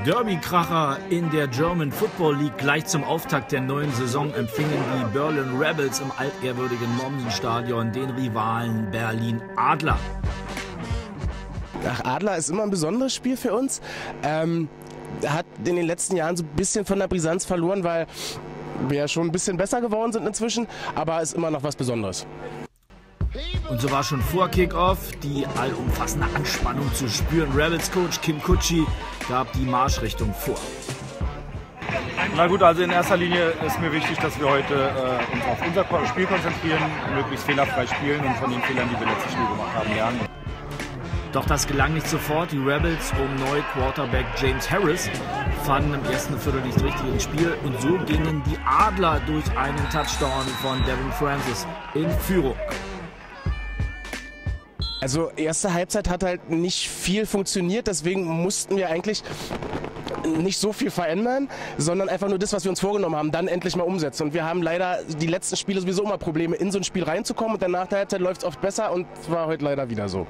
Derby-Kracher in der German Football League. Gleich zum Auftakt der neuen Saison empfingen die Berlin Rebels im altehrwürdigen Mommsen-Stadion den Rivalen Berlin Adler. Ach, Adler ist immer ein besonderes Spiel für uns. Hat in den letzten Jahren so ein bisschen von der Brisanz verloren, weil wir ja schon ein bisschen besser geworden sind inzwischen, aber ist immer noch was Besonderes. Und so war schon vor Kickoff die allumfassende Anspannung zu spüren. Rebels-Coach Kim Kutschi gab die Marschrichtung vor. Na gut, also in erster Linie ist mir wichtig, dass wir heute uns auf unser Spiel konzentrieren, möglichst fehlerfrei spielen und von den Fehlern, die wir letztes Spiel gemacht haben, lernen. Doch das gelang nicht sofort. Die Rebels um neu Quarterback James Harris fanden im ersten Viertel nicht richtig ins Spiel. Und so gingen die Adler durch einen Touchdown von Devin Francis in Führung. Also erste Halbzeit hat halt nicht viel funktioniert, deswegen mussten wir eigentlich nicht so viel verändern, sondern einfach nur das, was wir uns vorgenommen haben, dann endlich mal umsetzen. Und wir haben leider die letzten Spiele sowieso immer Probleme, in so ein Spiel reinzukommen, und dann nach der Halbzeit läuft es oft besser, und es war heute leider wieder so.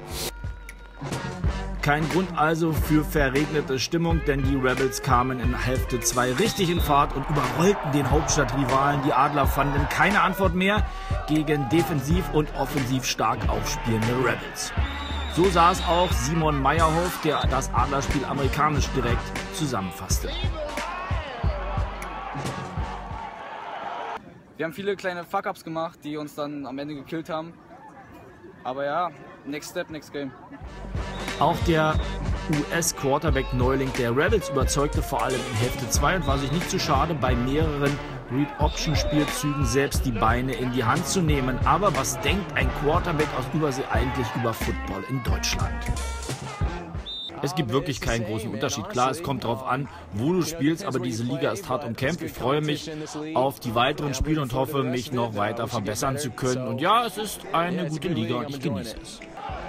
Kein Grund also für verregnete Stimmung, denn die Rebels kamen in Hälfte 2 richtig in Fahrt und überrollten den Hauptstadtrivalen. Die Adler fanden keine Antwort mehr gegen defensiv und offensiv stark aufspielende Rebels. So sah es auch Simon Meyerhoff, der das Adlerspiel amerikanisch direkt zusammenfasste. Wir haben viele kleine Fuck-Ups gemacht, die uns dann am Ende gekillt haben. Aber ja, next step, next game. Auch der US-Quarterback-Neuling der Rebels überzeugte vor allem in Hälfte 2 und war sich nicht zu schade, bei mehreren Read-Option-Spielzügen selbst die Beine in die Hand zu nehmen. Aber was denkt ein Quarterback aus Übersee eigentlich über Football in Deutschland? Es gibt wirklich keinen großen Unterschied. Klar, es kommt darauf an, wo du spielst, aber diese Liga ist hart umkämpft. Ich freue mich auf die weiteren Spiele und hoffe, mich noch weiter verbessern zu können. Und ja, es ist eine gute Liga und ich genieße es.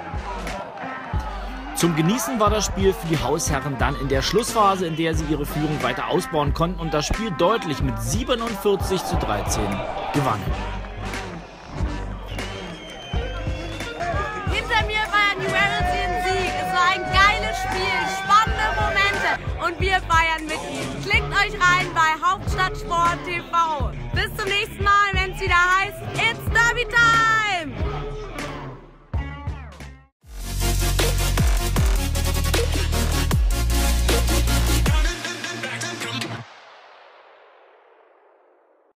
Zum Genießen war das Spiel für die Hausherren dann in der Schlussphase, in der sie ihre Führung weiter ausbauen konnten und das Spiel deutlich mit 47:13 gewannen. Hinter mir feiern die Rebels ihren Sieg. Es war ein geiles Spiel, spannende Momente und wir feiern mit ihnen. Klickt euch rein bei Hauptstadtsport TV.